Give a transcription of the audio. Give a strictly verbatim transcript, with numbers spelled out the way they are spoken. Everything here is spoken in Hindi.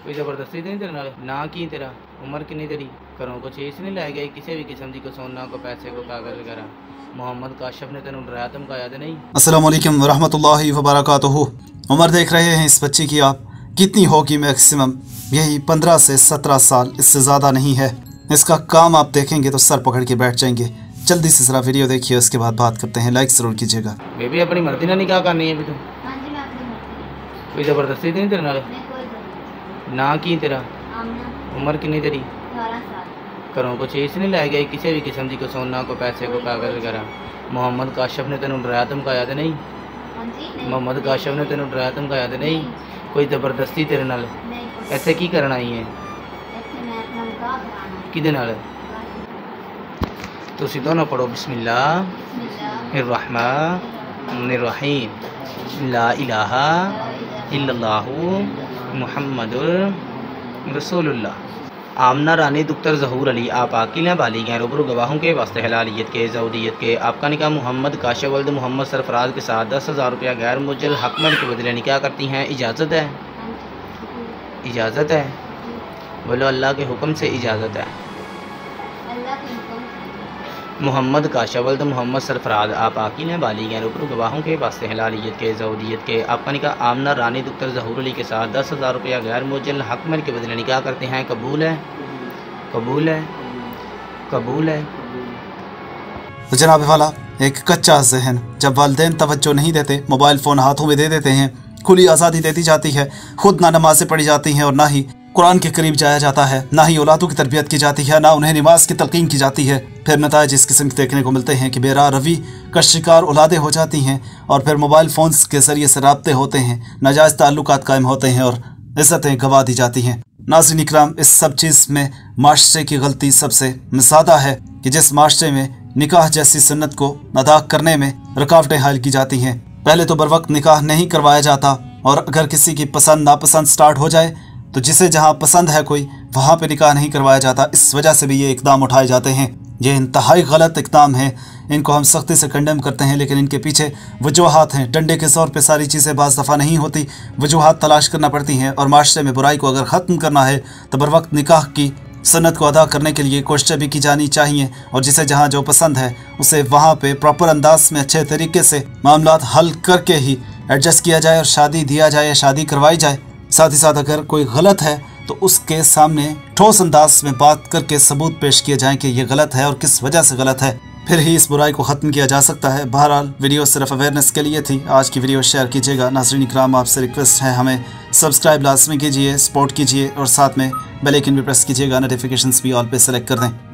कोई ज़बरदस्ती नहीं तेरे नाल ना की तेरा उम्र कितनी तेरी घरों को चीज़ नहीं लै गई किसी भी किस्म की को सोना को पैसे को कागज़ वगैरह मोहम्मद काशिफ ने तेन डराया धमकाया तो नहीं। अस्सलाम वालेकुम वरहमतुल्लाहि वबरकातुहू। उम्र देख रहे हैं इस बच्ची की आप, कितनी होगी मैक्सिमम, यही पंद्रह से सत्रह साल, इससे ज़्यादा नहीं है। इसका काम आप देखेंगे तो सर पकड़ के बैठ जाएंगे। जल्दी से ज़रा वीडियो देखिए, उसके बाद बात करते हैं। लाइक ज़रूर कीजिएगा। बेबी अपनी मर्जी ना निकाह करनी है भी तू कोई ज़बरदस्ती नहीं तेरे नाल ना की तेरा उम्र कितनी तेरी घरों को चीज़ नहीं लै गई किसी भी किस्म की को सोना को पैसे को कागज़ वगैरह मोहम्मद काशिफ ने तेन डराया धमकाया तो नहीं। मोहम्मद काशिफ ने तेन डराया धमकाया तो नहीं। कोई ज़बरदस्ती तेरे नाल ऐसे की करना ही है किदे नाल तो सीधो ना पढ़ो बिस्मिल्लाहिर्रहमानिर्रहीम ला इलाहा इल्लल्लाहु मुहम्मदुर रसूलुल्लाह। आमना रानी दुख्तर ज़हूर अली आप आकिल बालिग हैं, रूबरू गवाहों के वास्ते हलालियत के ज़ऊदियत के आपका निकाह मोहम्मद काशिफ वल्द मोहम्मद सरफराज के साथ दस हज़ार रुपया गैर मुअज्जल हक़मल के बदले निकाह करती हैं। इजाज़त है? इजाज़त है? बोलो अल्लाह के हुक्म से इजाज़त है। मोहम्मद काशिफ वल्द मोहम्मद सरफराज आप आकिल बालिग हैं, रूबरू गवाहों के वास्ते हलालियत के ज़ऊदियत के आपका निकाह आमना रानी दुख्तर ज़हूर अली के साथ दस हज़ार रुपया गैर मुअज्जल हक़मल के बदले निकाह करते हैं। कबूल है? कबूल है? कबूल है? तो जनाब वाला, एक कच्चा जहन, जब वालिदैन तवज्जो नहीं देते, मोबाइल फ़ोन हाथों में दे देते हैं, खुली आज़ादी देती जाती है, खुद ना नमाज़ें पढ़ी जाती हैं और ना ही कुरान के करीब जाया जाता है, ना ही औलादों की तरबियत की जाती है, ना उन्हें नमाज की तलकीन की जाती है। फिर नताइज इस किस्म के देखने को मिलते हैं कि बेरा रवी का शिकार औलादें हो जाती हैं और फिर मोबाइल फ़ोन्स के ज़रिए से राब्ते होते हैं, नाजायज़ ताल्लुकात कायम होते हैं और इज़्ज़तें गंवा दी जाती हैं। नाज़रीन इकराम, इस सब चीज़ में माशरे की गलती सबसे ज़्यादा है कि जिस माशरे में निकाह जैसी सुन्नत को अदा करने में रुकावटें हायल की जाती हैं। पहले तो बर वक्त निकाह नहीं करवाया जाता और अगर किसी की पसंद नापसंद स्टार्ट हो जाए तो जिसे जहां पसंद है कोई वहां पे निकाह नहीं करवाया जाता। इस वजह से भी ये इकदाम उठाए जाते हैं। ये इंतहाई गलत इकदाम है, इनको हम सख्ती से कंडेम करते हैं, लेकिन इनके पीछे वजूहात हैं। डंडे के ज़ोर पे सारी चीज़ें बाज़ दफ़ा नहीं होती, वजूहात तलाश करना पड़ती हैं और माशरे में बुराई को अगर ख़त्म करना है तो बर वक्त निकाह की सुन्नत को अदा करने के लिए कोशिशें भी की जानी चाहिए और जिसे जहाँ जो पसंद है उसे वहाँ पे प्रॉपर अंदाज में अच्छे तरीके से मामलात हल करके ही एडजस्ट किया जाए और शादी दिया जाए या शादी करवाई जाए। साथ ही साथ अगर कोई गलत है तो उसके सामने ठोस अंदाज में बात करके सबूत पेश किए जाएं कि ये गलत है और किस वजह से गलत है, फिर ही इस बुराई को ख़त्म किया जा सकता है। बहरहाल वीडियो सिर्फ अवेयरनेस के लिए थी। आज की वीडियो शेयर कीजिएगा। नाज़रीन इकराम, आपसे रिक्वेस्ट है, हमें सब्सक्राइब लाजमी कीजिए, सपोर्ट कीजिए और साथ में बेल आइकन भी प्रेस कीजिएगा, नोटिफिकेशंस भी ऑल पे सेलेक्ट कर दें।